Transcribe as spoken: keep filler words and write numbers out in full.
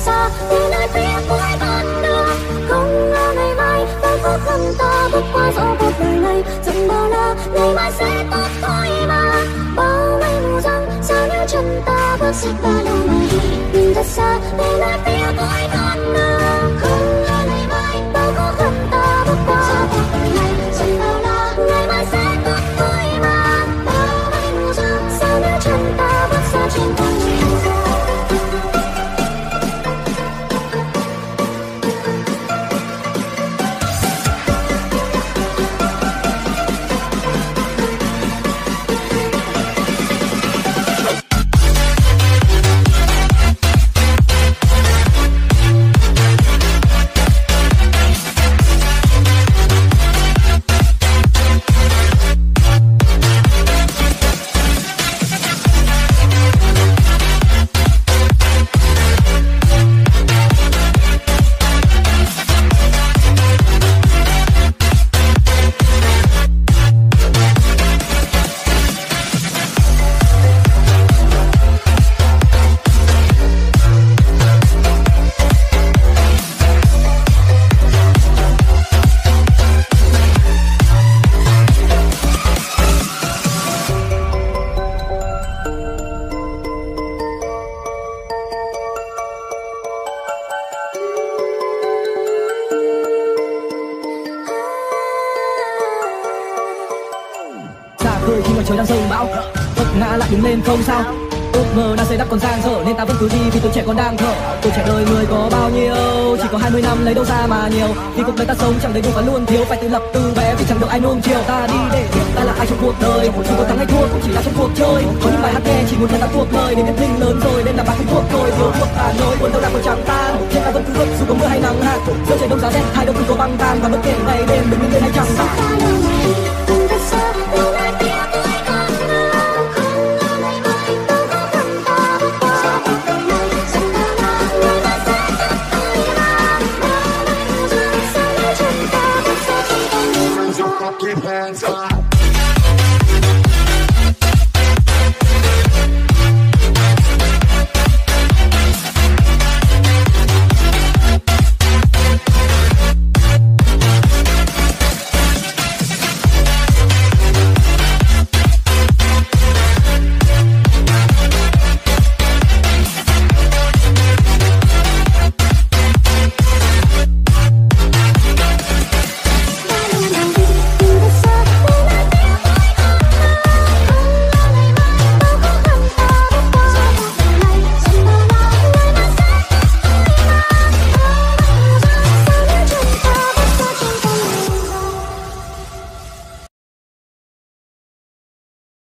xa về nơi phía cuối con đường. Không ngờ ngày mai bao khó khăn ta bước qua dẫu cuộc đời này chẳng bao la, ngày mai sẽ tốt thôi mà. Bao mây mù giăng sao nếu chân ta bước xích ba lâu mà đi, nhìn thật xa về nơi phía cuối con đường. Không ngờ ngày mai bao khó khăn ta bước qua dẫu cuộc đời này chẳng bao la, ngày mai sẽ tốt thôi mà. Bao mây mù giăng sao nếu chân ta bước xa trên con đường. Khi mà trời đang rông bão vấp ngã lại đứng lên không sao, ước mơ đang xây đắp còn dang dở nên ta vẫn cứ đi vì tuổi trẻ còn đang thở. Tuổi trẻ đời người có bao nhiêu, chỉ có hai mươi năm lấy đâu ra mà nhiều. Vì cuộc đời ta sống chẳng đầy đủ và luôn thiếu, phải tự lập từ bé vì chẳng được ai nuông chiều. Ta đi để biết ta là ai trong cuộc đời, chỉ có thắng hay thua cũng chỉ là trong cuộc chơi. Có những bài hát nghe chỉ một lần ta thuộc lời, để biết mình lớn rồi nên là bài không thuộc thôi. Thiếu thuộc Hà Nội buồn đâu là còn chẳng ta.